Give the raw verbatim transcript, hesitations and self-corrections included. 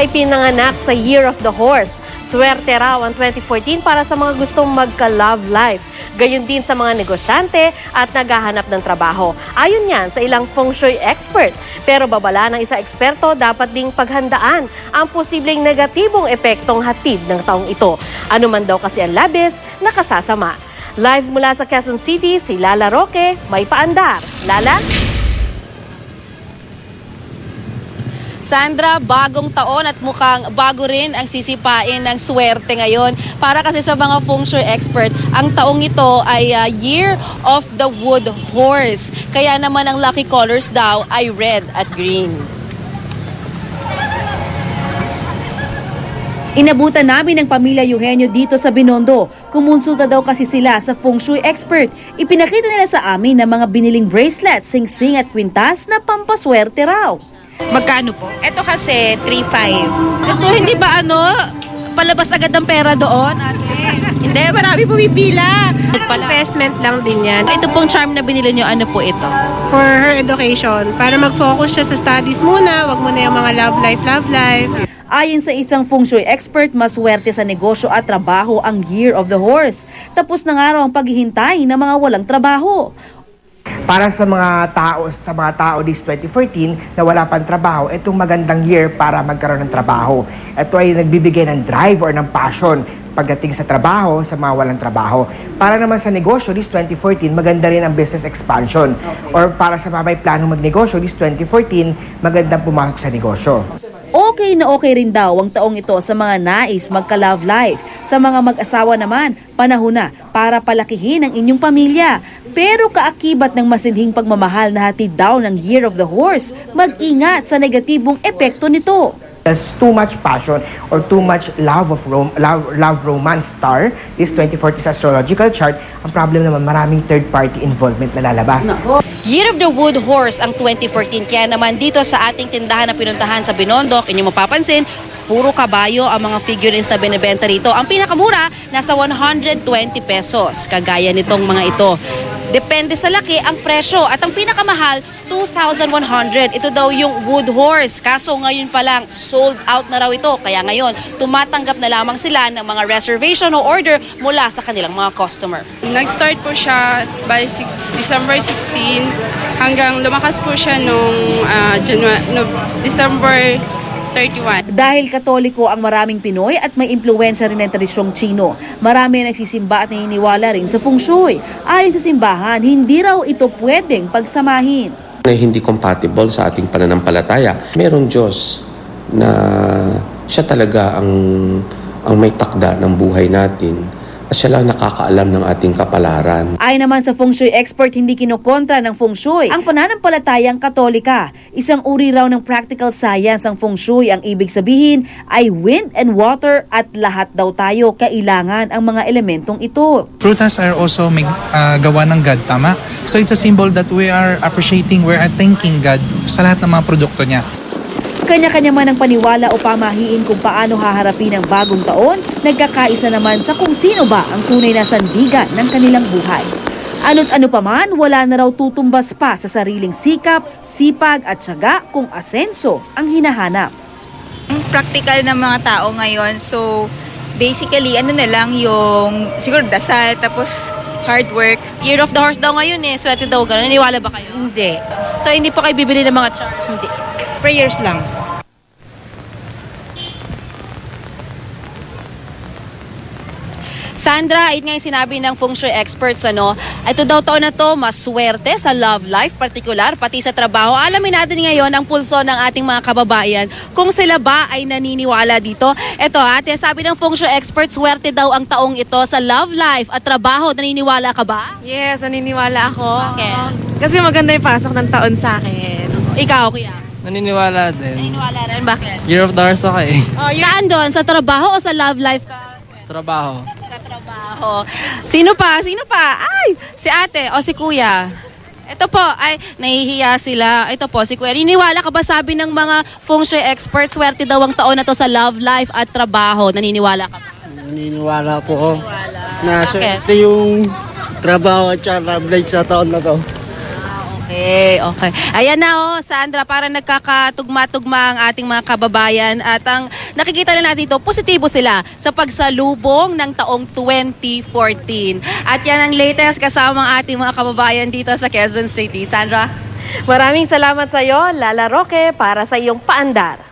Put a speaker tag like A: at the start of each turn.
A: ay pinanganak sa Year of the Horse. Swerte raw ang twenty fourteen para sa mga gustong magka-love life. Gayon din sa mga negosyante at naghahanap ng trabaho. Ayon yan sa ilang feng shui expert. Pero babala ng isa eksperto, dapat ding paghandaan ang posibleng negatibong epektong hatid ng taong ito. Ano man daw kasi ang labis, nakasasama. Live mula sa Quezon City, si Lala Roque, may paandar. Lala?
B: Sandra, bagong taon at mukhang bago rin ang sisipain ng swerte ngayon. Para kasi sa mga feng shui expert, ang taong ito ay uh, Year of the Wood Horse. Kaya naman ang lucky colors daw ay red at green. Inabutan namin ng pamilya Eugenio dito sa Binondo. Kumonsulta daw kasi sila sa feng shui expert. Ipinakita nila sa amin na mga biniling bracelets, singsing at kwintas na pampaswerte raw.
C: Magkano po?
D: Ito kasi three five.
B: So hindi ba ano, palabas agad ang pera doon?
D: Hindi, marami pumipila.
B: Pala.
D: Investment lang din yan.
B: Ito pong charm na binili nyo, ano po ito?
D: For her education. Para mag-focus siya sa studies muna. Wag muna yung mga love life, love life.
B: Ayon sa isang feng shui expert, maswerte sa negosyo at trabaho ang Year of the Horse. Tapos na nga raw ang paghihintay ng mga walang trabaho.
E: Para sa mga tao, sa mga tao this twenty fourteen na wala pang trabaho, itong magandang year para magkaroon ng trabaho. Ito ay nagbibigay ng drive or ng passion pagdating sa trabaho, sa mga walang trabaho. Para naman sa negosyo this twenty fourteen, maganda rin ang business expansion. Okay. Or para sa mga may planong magnegosyo this twenty fourteen, magandang pumasok sa negosyo.
B: Okay na okay rin daw ang taong ito sa mga nais magka-love life. Sa mga mag-asawa naman, panahon na para palakihin ang inyong pamilya. Pero kaakibat ng masinhing pagmamahal na hatid daw ng Year of the Horse, mag-ingat sa negatibong epekto nito.
E: There's too much passion or too much love of rom love, love romance star, this twenty forty astrological chart, ang problem naman maraming third-party involvement na lalabas.
B: No. Year of the Wood Horse ang twenty fourteen. Kaya naman dito sa ating tindahan na pinuntahan sa Binondo, inyong mapapansin, puro kabayo ang mga figurines na binibenta rito. Ang pinakamura, nasa one hundred twenty pesos. Kagaya nitong mga ito. Depende sa laki ang presyo. At ang pinakamahal, two thousand one hundred. Ito daw yung Wood Horse. Kaso ngayon pa lang, sold out na raw ito. Kaya ngayon, tumatanggap na lamang sila ng mga reservation o order mula sa kanilang mga customer.
C: Nag-start po siya by December sixteen hanggang lumakas po siya nung uh, January, no, December thirty-one.
B: Dahil Katoliko ang maraming Pinoy at may impluwensya rin ng tradisyong Chino, marami ang nagsisimba at naniniwala rin sa feng shui. Ayon sa simbahan, hindi raw ito pwedeng pagsamahin.
F: Na hindi compatible sa ating pananampalataya. Merong Diyos na siya talaga ang, ang may takda ng buhay natin. Siya lang nakakaalam ng ating kapalaran.
B: Ayon naman sa feng shui expert, hindi kinokontra ng feng shui ang pananampalatayang Katolika. Isang uri raw ng practical science ang feng shui. Ang ibig sabihin ay wind and water at lahat daw tayo kailangan ang mga elementong ito.
G: Prutas are also may, uh, gawa ng God, tama? So it's a symbol that we are appreciating, we are thanking God sa lahat ng mga produkto niya.
B: Kanya-kanya man ang paniwala o pamahiin kung paano haharapin ang bagong taon, nagkakaisa naman sa kung sino ba ang tunay na sandigan ng kanilang buhay. Ano't ano pa man, wala na raw tutumbas pa sa sariling sikap, sipag at tiyaga kung asenso ang hinahanap.
H: Practical ng mga tao ngayon, so basically ano na lang yung siguro dasal tapos hard work.
B: Year of the Horse daw ngayon eh, swerte daw gano'n. Naniwala ba kayo?
D: Hindi.
B: So hindi pa kayo bibili ng mga charm?
D: Hindi. Prayers lang.
B: Sandra, ayun nga yung sinabi ng feng shui experts, ano, ito daw taon na to, maswerte sa love life, particular, pati sa trabaho. Alamin natin ngayon ang pulso ng ating mga kababayan, kung sila ba ay naniniwala dito. Ito ate, sabi ng feng shui experts, swerte daw ang taong ito sa love life at trabaho. Naniniwala ka ba?
A: Yes, naniniwala ako.
B: Bakit?
A: Kasi maganda yung pasok ng taon sa akin.
B: Ikaw, kuya?
I: Naniniwala din.
B: Naniniwala rin, bakit?
I: Year of the Horse ako eh.
B: Oh, saan doon? Sa trabaho o sa love life ka?
I: Sa trabaho.
B: Sa trabaho. Sino pa? Sino pa? Ay, si ate o si kuya. Ito po, ay, nahihiya sila. Ito po, si kuya. Naniniwala ka ba, sabi ng mga feng shui experts, swerte daw ang taon na to sa love life at trabaho? Naniniwala ka ba?
J: Naniniwala po.
B: Naniniwala.
J: Na swerte yung trabaho at love life sa taon na to.
B: Okay, okay. Ayan na oh, Sandra, para nagkakatugma-tugma ang ating mga kababayan at ang nakikita lang natin ito, positibo sila sa pagsalubong ng taong twenty fourteen. At yan ang latest kasama ang ating mga kababayan dito sa Quezon City. Sandra?
A: Maraming salamat sa iyo, Lala Roque, para sa iyong paandar.